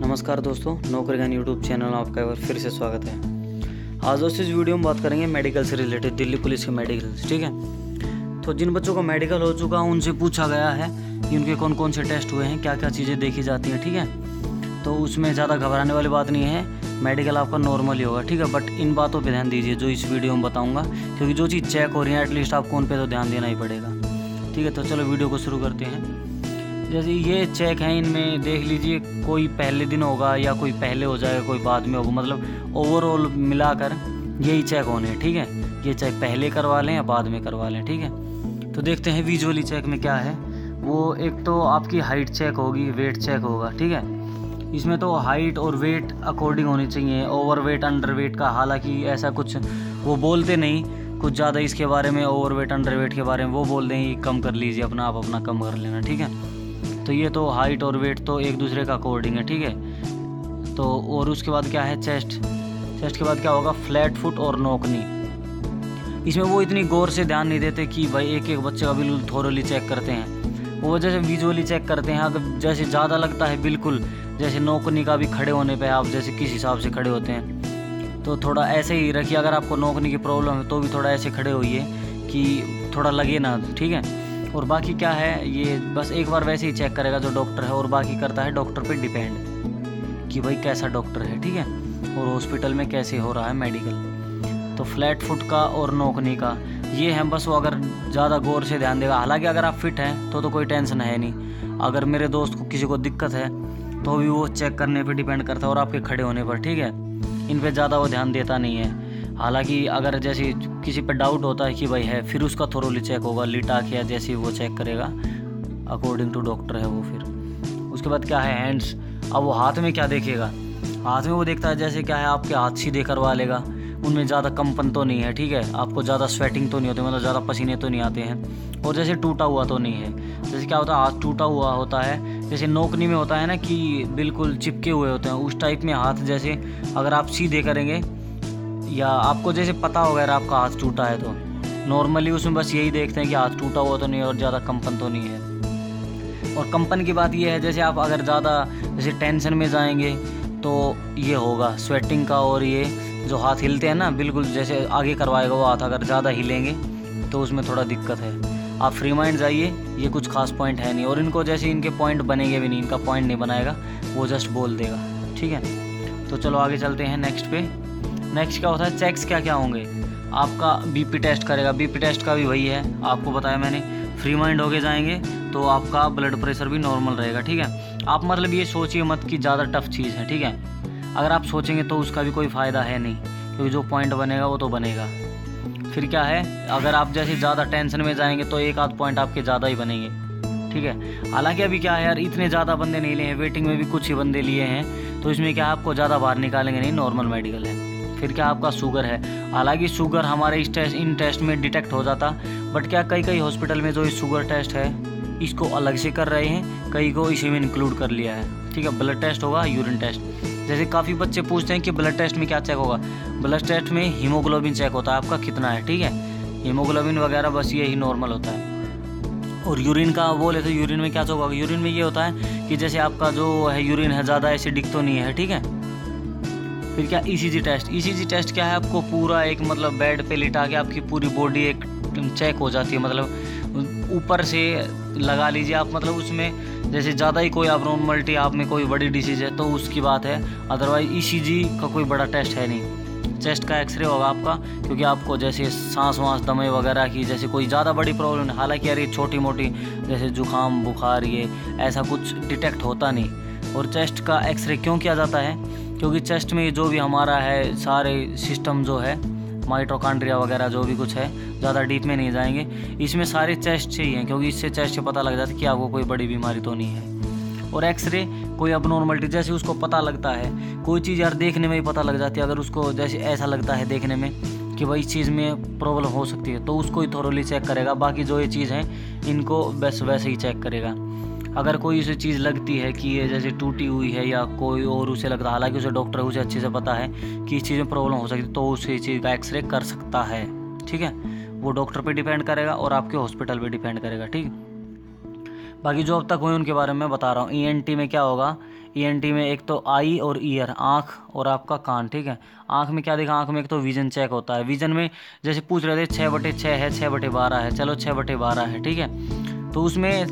नमस्कार दोस्तों, नौकरी ज्ञान यूट्यूब चैनल में आपका एक बार फिर से स्वागत है। आज दोस्तों इस वीडियो में बात करेंगे मेडिकल से रिलेटेड, दिल्ली पुलिस के मेडिकल। ठीक है, तो जिन बच्चों का मेडिकल हो चुका उनसे पूछा गया है कि उनके कौन कौन से टेस्ट हुए हैं, क्या क्या चीज़ें देखी जाती हैं। ठीक है, तो उसमें ज़्यादा घबराने वाली बात नहीं है, मेडिकल आपका नॉर्मल ही होगा। ठीक है, बट इन बातों पर ध्यान दीजिए जो इस वीडियो में बताऊँगा, क्योंकि जो चीज़ चेक हो रही है एटलीस्ट आपको उन पर तो ध्यान देना ही पड़ेगा। ठीक है, तो चलो वीडियो को शुरू करते हैं। जैसे ये चेक हैं, इनमें देख लीजिए कोई पहले दिन होगा या कोई पहले हो जाएगा, कोई बाद में होगा, मतलब ओवरऑल मिलाकर यही चेक होने हैं। ठीक है, ये चेक पहले करवा लें या बाद में करवा लें। ठीक है, तो देखते हैं विजुअली चेक में क्या है। वो एक तो आपकी हाइट चेक होगी, वेट चेक होगा। ठीक है, इसमें तो हाइट और वेट अकॉर्डिंग होनी चाहिए, ओवर वेट अंडर वेट का हालांकि ऐसा कुछ वो बोलते नहीं, कुछ ज़्यादा इसके बारे में ओवर वेट अंडर वेट के बारे में वो बोल दें कम कर लीजिए अपना, आप अपना कम कर लेना। ठीक है, तो ये तो हाइट और वेट तो एक दूसरे का अकॉर्डिंग है। ठीक है, तो और उसके बाद क्या है चेस्ट के बाद क्या होगा, फ्लैट फुट और नोकनी। इसमें वो इतनी गौर से ध्यान नहीं देते कि भाई एक एक बच्चे का बिल्कुल थोरोली चेक करते हैं, वो जैसे विजुअली चेक करते हैं। अगर जैसे ज़्यादा लगता है बिल्कुल, जैसे नोकनी का भी खड़े होने पे आप जैसे किस हिसाब से खड़े होते हैं, तो थोड़ा ऐसे ही रखिए। अगर आपको नोकनी की प्रॉब्लम है तो भी थोड़ा ऐसे खड़े होइए कि थोड़ा लगे ना। ठीक है, और बाकी क्या है, ये बस एक बार वैसे ही चेक करेगा जो डॉक्टर है, और बाकी करता है डॉक्टर पे डिपेंड कि भाई कैसा डॉक्टर है। ठीक है, और हॉस्पिटल में कैसे हो रहा है मेडिकल। तो फ्लैट फुट का और नोकनी का ये है, बस वो अगर ज़्यादा गौर से ध्यान देगा। हालांकि अगर आप फिट हैं तो कोई टेंशन है नहीं। अगर मेरे दोस्त को किसी को दिक्कत है तो भी वो चेक करने पर डिपेंड करता है और आपके खड़े होने पर। ठीक है, इन पर ज़्यादा वो ध्यान देता नहीं है। हालांकि अगर जैसे किसी पर डाउट होता है कि भाई है, फिर उसका थोरोली चेक होगा, लिटा के या जैसे वो चेक करेगा अकॉर्डिंग टू डॉक्टर है वो। फिर उसके बाद क्या है हैंड्स। अब वो हाथ में क्या देखेगा, हाथ में वो देखता है जैसे क्या है, आपके हाथ सीधे करवा लेगा, उनमें ज़्यादा कंपन तो नहीं है। ठीक है, आपको ज़्यादा स्वेटिंग तो नहीं होती, मतलब ज़्यादा पसीने तो नहीं आते हैं, और जैसे टूटा हुआ तो नहीं है। जैसे क्या होता है, हाथ टूटा हुआ होता है, जैसे नोकनी में होता है ना कि बिल्कुल चिपके हुए होते हैं, उस टाइप में हाथ। जैसे अगर आप सीधे करेंगे या आपको जैसे पता होगा अगर आपका हाथ टूटा है तो नॉर्मली उसमें बस यही देखते हैं कि हाथ टूटा हुआ तो नहीं और ज़्यादा कंपन तो नहीं है। और कंपन की बात ये है, जैसे आप अगर ज़्यादा जैसे टेंशन में जाएंगे तो ये होगा स्वेटिंग का, और ये जो हाथ हिलते हैं ना बिल्कुल जैसे आगे करवाएगा वो हाथ, अगर ज़्यादा हिलेंगे तो उसमें थोड़ा दिक्कत है। आप फ्री माइंड जाइए, ये कुछ खास पॉइंट है नहीं, और इनको जैसे इनके पॉइंट बनेंगे भी नहीं, इनका पॉइंट नहीं बनाएगा, वो जस्ट बोल देगा। ठीक है, तो चलो आगे चलते हैं नेक्स्ट पे। नेक्स्ट क्या होता है, चेक्स क्या क्या होंगे। आपका बीपी टेस्ट करेगा, बीपी टेस्ट का भी वही है, आपको बताया मैंने। फ्री माइंड होके जाएंगे तो आपका ब्लड प्रेशर भी नॉर्मल रहेगा। ठीक है, आप मतलब ये सोचिए मत कि ज़्यादा टफ चीज़ है। ठीक है, अगर आप सोचेंगे तो उसका भी कोई फ़ायदा है नहीं, क्योंकि जो पॉइंट बनेगा वो तो बनेगा। फिर क्या है, अगर आप जैसे ज़्यादा टेंशन में जाएंगे तो एक आध पॉइंट आपके ज़्यादा ही बनेंगे। ठीक है, हालांकि अभी क्या है यार, इतने ज़्यादा बंदे नहीं लिए हैं, वेटिंग में भी कुछ ही बंदे लिए हैं, तो इसमें क्या आपको ज़्यादा बाहर निकालेंगे नहीं, नॉर्मल मेडिकल है। फिर क्या आपका शुगर है, हालांकि शुगर हमारे इन टेस्ट में डिटेक्ट हो जाता, बट क्या कई हॉस्पिटल में जो ये शुगर टेस्ट है इसको अलग से कर रहे हैं, कई को इसी में इंक्लूड कर लिया है। ठीक है, ब्लड टेस्ट होगा, यूरिन टेस्ट। जैसे काफ़ी बच्चे पूछते हैं कि ब्लड टेस्ट में क्या चेक होगा, ब्लड टेस्ट में हीमोग्लोबिन चेक होता है आपका कितना है। ठीक है, हीमोग्लोबिन वगैरह बस ये ही नॉर्मल होता है। और यूरिन का बोले तो यूरिन में क्या चेक होगा, यूरिन में ये होता है कि जैसे आपका जो है यूरिन है ज़्यादा एसिडिक तो नहीं है। ठीक है, फिर क्या ईसीजी टेस्ट क्या है, आपको पूरा एक मतलब बेड पे लिटा के आपकी पूरी बॉडी एक चेक हो जाती है, मतलब ऊपर से लगा लीजिए आप, मतलब उसमें जैसे ज़्यादा ही कोई अबनॉर्मलिटी आप में कोई बड़ी डिसीज़ है तो उसकी बात है, अदरवाइज ईसीजी का कोई बड़ा टेस्ट है नहीं। चेस्ट का एक्सरे होगा आपका, क्योंकि आपको जैसे सांस वाँस दमे वगैरह की जैसे कोई ज़्यादा बड़ी प्रॉब्लम है, हालांकि यार ये छोटी मोटी जैसे जुकाम बुखार ये ऐसा कुछ डिटेक्ट होता नहीं। और चेस्ट का एक्सरे क्यों किया जाता है, क्योंकि चेस्ट में जो भी हमारा है सारे सिस्टम जो है माइटोकॉन्ड्रिया वगैरह जो भी कुछ है, ज़्यादा डीप में नहीं जाएंगे, इसमें सारे चेस्ट से ही हैं, क्योंकि इससे चेस्ट से पता लग जाता है कि आपको कोई बड़ी बीमारी तो नहीं है। और एक्सरे कोई अबनॉर्मलिटी जैसे उसको पता लगता है, कोई चीज़ यार देखने में ही पता लग जाती है, अगर उसको जैसे ऐसा लगता है देखने में कि भाई इस चीज़ में प्रॉब्लम हो सकती है तो उसको ही थोरोली चेक करेगा। बाकी जो ये चीज़ है इनको बस वैसे ही चेक करेगा। अगर कोई उसे चीज़ लगती है कि ये जैसे टूटी हुई है या कोई और उसे लगता है, हालांकि उसे डॉक्टर उसे अच्छे से पता है कि इस चीज़ में प्रॉब्लम हो सकती है, तो उस चीज़ का एक्सरे कर सकता है। ठीक है, वो डॉक्टर पे डिपेंड करेगा और आपके हॉस्पिटल पे डिपेंड करेगा। ठीक, बाकी जो अब तक हुए उनके बारे में बता रहा हूँ। ईएनटी में क्या होगा, ENT में एक तो आई और ईयर, आँख और आपका कान, ठीक है। आँख में क्या देखा, आँख में एक तो विजन चेक होता है। विजन में जैसे पूछ रहे थे 6/6 है, 6/12 है, चलो 6/12 है, ठीक है। तो उसमें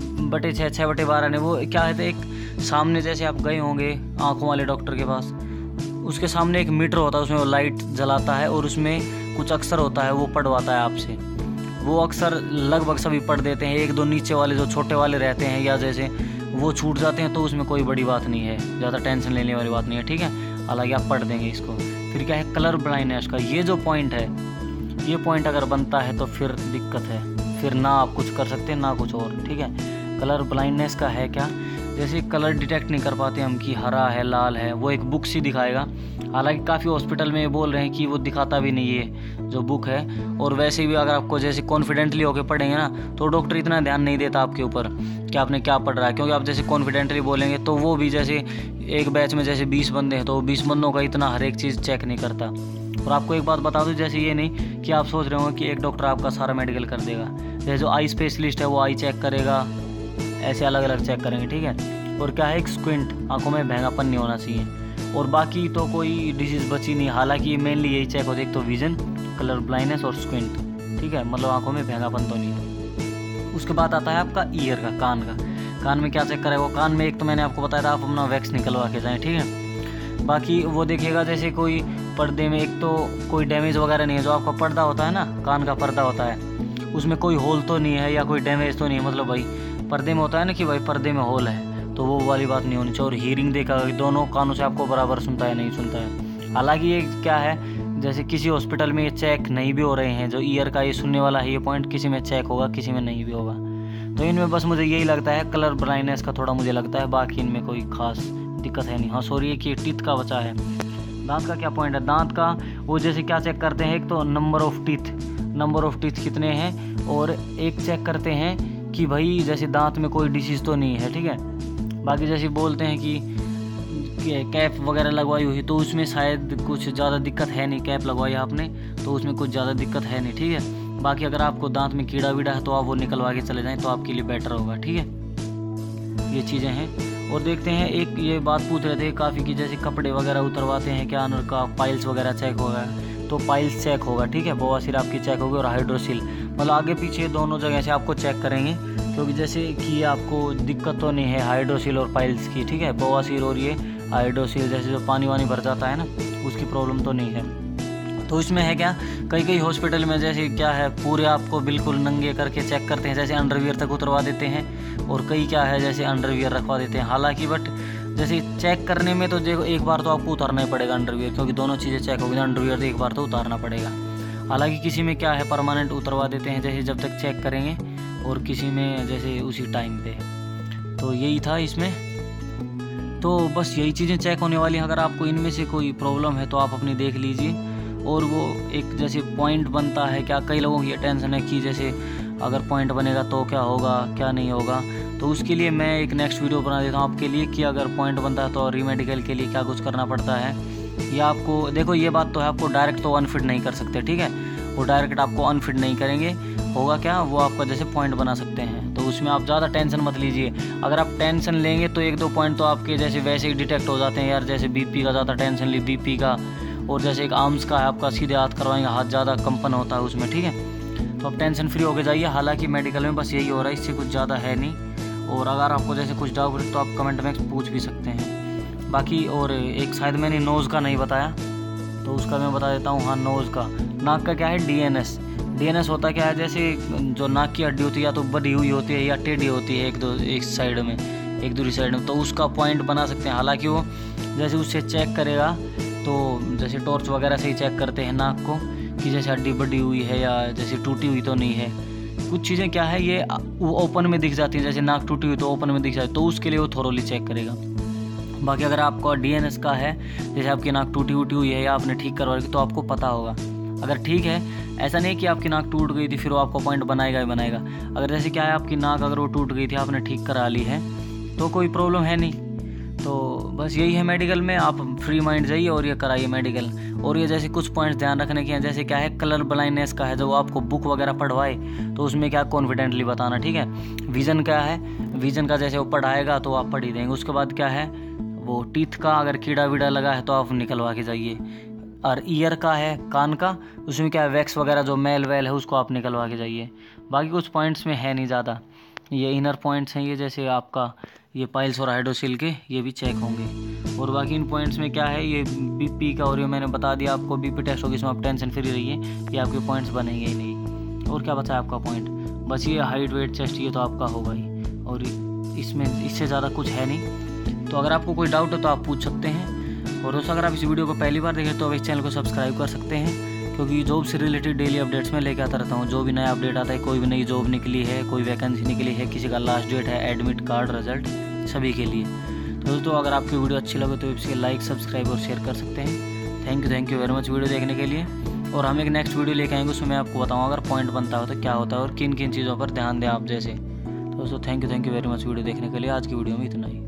6/6, 6/12 ने वो क्या है, एक सामने जैसे आप गए होंगे आँखों वाले डॉक्टर के पास, उसके सामने एक मीटर होता है, उसमें वो लाइट जलाता है और उसमें कुछ अक्षर होता है, वो पढ़वाता है आपसे। वो अक्षर लगभग सभी पढ़ देते हैं, एक दो नीचे वाले जो छोटे वाले रहते हैं या जैसे वो छूट जाते हैं, तो उसमें कोई बड़ी बात नहीं है, ज़्यादा टेंशन लेने वाली बात नहीं है, ठीक है। हालांकि आप पढ़ देंगे इसको। फिर क्या है, कलर ब्लाइंडनेस का ये जो पॉइंट है, ये पॉइंट अगर बनता है तो फिर दिक्कत है, फिर ना आप कुछ कर सकते ना कुछ और, ठीक है। कलर ब्लाइंडनेस का है क्या, जैसे कलर डिटेक्ट नहीं कर पाते हम कि हरा है, लाल है, वो एक बुक सी दिखाएगा। हालांकि काफ़ी हॉस्पिटल में बोल रहे हैं कि वो दिखाता भी नहीं है जो बुक है। और वैसे भी अगर आपको जैसे कॉन्फिडेंटली होकर पढ़ेंगे ना, तो डॉक्टर इतना ध्यान नहीं देता आपके ऊपर कि आपने क्या पढ़ रहा है, क्योंकि आप जैसे कॉन्फिडेंटली बोलेंगे तो वो भी जैसे एक बैच में जैसे 20 बंदे हैं तो 20 बंदों का इतना हर एक चीज़ चेक नहीं करता। और आपको एक बात बता दूं, जैसे ये नहीं कि आप सोच रहे हो कि एक डॉक्टर आपका सारा मेडिकल कर देगा। जैसे जो आई स्पेशलिस्ट है वो आई चेक करेगा, ऐसे अलग अलग चेक करेंगे, ठीक है। और क्या है, एक स्क्विंट, आंखों में भैंगापन नहीं होना चाहिए, और बाकी तो कोई डिजीज़ बची नहीं। हालांकि मेनली यही चेक होती है, एक तो विजन, कलर ब्लाइंडनेस और स्क्विंट, ठीक है, मतलब आंखों में भैंगापन तो नहीं है। उसके बाद आता है आपका ईयर का, कान का। कान में क्या चेक करेगा वो, कान में एक तो मैंने आपको बताया था आप अपना वैक्स निकलवा के जाएँ, ठीक है। बाकी वो देखेगा जैसे कोई पर्दे में एक तो कोई डैमेज वगैरह नहीं है, जो आपका पर्दा होता है ना, कान का पर्दा होता है, उसमें कोई होल तो नहीं है या कोई डैमेज तो नहीं है, मतलब भाई पर्दे में होता है ना कि भाई पर्दे में होल है, तो वो वाली बात नहीं होनी चाहिए। और हीयरिंग देखा, दोनों कानों से आपको बराबर सुनता है नहीं सुनता है। हालांकि ये क्या है, जैसे किसी हॉस्पिटल में ये चेक नहीं भी हो रहे हैं, जो ईयर का ये सुनने वाला है ये पॉइंट, किसी में चेक होगा किसी में नहीं भी होगा। तो इनमें बस मुझे यही लगता है, कलर ब्लाइंडनेस का थोड़ा मुझे लगता है, बाकी इनमें कोई खास दिक्कत है नहीं। हाँ सॉरी, कि टीथ का बचा है। दांत का क्या पॉइंट है, दांत का वो जैसे क्या चेक करते हैं, एक तो नंबर ऑफ टीथ कितने हैं, और एक चेक करते हैं कि भाई जैसे दांत में कोई डिसीज़ तो नहीं है, ठीक है। बाकी जैसे बोलते हैं कि कैप वगैरह लगवाई हुई, तो उसमें शायद कुछ ज़्यादा दिक्कत है नहीं, कैप लगवाई आपने तो उसमें कुछ ज़्यादा दिक्कत है नहीं, ठीक है। बाकी अगर आपको दांत में कीड़ा वीड़ा है तो आप वो निकलवा के चले जाएँ तो आपके लिए बेटर होगा, ठीक है। ये चीज़ें हैं। और देखते हैं, एक ये बात पूछ रहे थे काफ़ी कि जैसे कपड़े वगैरह उतरवाते हैं क्या, उनका पाइल्स वगैरह चेक होगा, तो पाइल्स चेक होगा, ठीक है। बवासीर आपकी चेक होगी और हाइड्रोसील, मतलब आगे पीछे दोनों जगह से आपको चेक करेंगे, क्योंकि जैसे कि आपको दिक्कत तो नहीं है हाइड्रोसील और पाइल्स की, ठीक है। बवासीर और ये हाइड्रोसील जैसे जो पानी वानी भर जाता है ना, उसकी प्रॉब्लम तो नहीं है। तो इसमें है क्या, कई हॉस्पिटल में जैसे क्या है, पूरे आपको बिल्कुल नंगे करके चेक करते हैं, जैसे अंडरवियर तक उतरवा देते हैं, और कई क्या है जैसे अंडरवियर रखवा देते हैं। हालांकि बट जैसे चेक करने में तो देखो एक बार तो आपको उतारना ही पड़ेगा अंडरवियर, क्योंकि दोनों चीज़ें चेक होगी, अंडरवियर तो एक बार तो उतारना पड़ेगा। हालांकि किसी में क्या है परमानेंट उतरवा देते हैं जैसे जब तक चेक करेंगे, और किसी में जैसे उसी टाइम पे। तो यही था इसमें, तो बस यही चीज़ें चेक होने वाली हैं। अगर आपको इनमें से कोई प्रॉब्लम है तो आप अपनी देख लीजिए। और वो एक जैसे पॉइंट बनता है क्या, कई लोगों की टेंशन है कि जैसे अगर पॉइंट बनेगा तो क्या होगा क्या नहीं होगा, तो उसके लिए मैं एक नेक्स्ट वीडियो बना देता हूँ आपके लिए कि अगर पॉइंट बनता है तो रीमेडिकल के लिए क्या कुछ करना पड़ता है। या आपको देखो ये बात तो है, आपको डायरेक्ट तो अनफिट नहीं कर सकते, ठीक है। वो डायरेक्ट आपको अनफिट नहीं करेंगे, होगा क्या, वो आपका जैसे पॉइंट बना सकते हैं। तो उसमें आप ज़्यादा टेंशन मत लीजिए। अगर आप टेंशन लेंगे तो एक दो पॉइंट तो आपके जैसे वैसे ही डिटेक्ट हो जाते हैं यार, जैसे बीपी का ज़्यादा टेंशन ली, बीपी का, और जैसे एक आर्म्स का है आपका, सीधे हाथ करवाएंगे, हाथ ज़्यादा कंपन होता है उसमें, ठीक है। तो आप टेंशन फ्री होके जाइए। हालांकि मेडिकल में बस यही हो रहा है, इससे कुछ ज़्यादा है नहीं। और अगर आपको जैसे कुछ डाउट है तो आप कमेंट में पूछ भी सकते हैं। बाकी और एक शायद मैंने नोज़ का नहीं बताया, तो उसका मैं बता देता हूँ। हाँ, नोज़ का, नाक का क्या है, डीएनएस होता क्या है, जैसे जो नाक की हड्डी होती है या तो बड़ी हुई होती है या टेढ़ी होती है एक साइड में, एक दूसरी साइड में, तो उसका पॉइंट बना सकते हैं। हालांकि वो जैसे उससे चेक करेगा तो जैसे टॉर्च वगैरह से ही चेक करते हैं नाक को कि जैसे हड्डी बड़ी हुई है या जैसे टूटी हुई तो नहीं है। कुछ चीज़ें क्या है ये ओपन में दिख जाती है, जैसे नाक टूटी हुई तो ओपन में दिख जाती है, तो उसके लिए वो थोरोली चेक करेगा। बाकी अगर आपका डीएनएस का है, जैसे आपकी नाक टूटी हुई है या आपने ठीक करवा रखी, तो आपको पता होगा। अगर ठीक है, ऐसा नहीं कि आपकी नाक टूट गई थी फिर वो आपको पॉइंट बनाएगा ही बनाएगा। अगर जैसे क्या है, आपकी नाक अगर वो टूट गई थी, आपने ठीक करा ली है, तो कोई प्रॉब्लम है नहीं। तो बस यही है मेडिकल में, आप फ्री माइंड जाइए और ये कराइए मेडिकल। और ये जैसे कुछ पॉइंट्स ध्यान रखने के हैं, जैसे क्या है कलर ब्लाइंडनेस का है, जब आपको बुक वगैरह पढ़वाए तो उसमें क्या कॉन्फिडेंटली बताना, ठीक है। विजन क्या है, विजन का जैसे वो पढ़ाएगा तो आप पढ़ ही देंगे। उसके बाद क्या है वो टीथ का अगर कीड़ा वीड़ा लगा है तो आप निकलवा के जाइए। और ईयर का है, कान का, उसमें क्या है वैक्स वगैरह जो मैल वैल है उसको आप निकलवा के जाइए। बाकी कुछ पॉइंट्स में है नहीं ज़्यादा, ये इनर पॉइंट्स हैं, ये जैसे आपका ये पाइल्स और हाइड्रोसिल के ये भी चेक होंगे। और बाकी इन पॉइंट्स में क्या है ये बीपी का, और ये मैंने बता दिया आपको बीपी टेस्ट होगी, इसमें आप टेंशन फ्री रहिए, ये आपके पॉइंट्स बनेंगे ही नहीं। और क्या बचा है आपका पॉइंट, बस ये हाइट वेट चेस्ट ये तो आपका होगा ही, और इसमें इससे ज़्यादा कुछ है नहीं। तो अगर आपको कोई डाउट हो तो आप पूछ सकते हैं। और दोस्तों अगर आप इस वीडियो को पहली बार देखें तो आप इस चैनल को सब्सक्राइब कर सकते हैं, क्योंकि जॉब से रिलेटेड डेली अपडेट्स में लेके आता रहता हूँ। जो भी नया अपडेट आता है, कोई भी नई जॉब निकली है, कोई वैकेंसी निकली है, किसी का लास्ट डेट है, एडमिट कार्ड, रिजल्ट, सभी के लिए। तो दोस्तों अगर आपकी वीडियो अच्छी लगे तो इसे लाइक, सब्सक्राइब और शेयर कर सकते हैं। Thank you very much video देखने के लिए। और हम एक नेक्स्ट वीडियो लेके आएंगे, उसमें मैं आपको बताऊँगा अगर पॉइंट बनता हो तो क्या होता है और किन किन चीज़ों पर ध्यान दें आप जैसे। तो दोस्तों thank you very much video देखने के लिए। आज की वीडियो में इतना ही।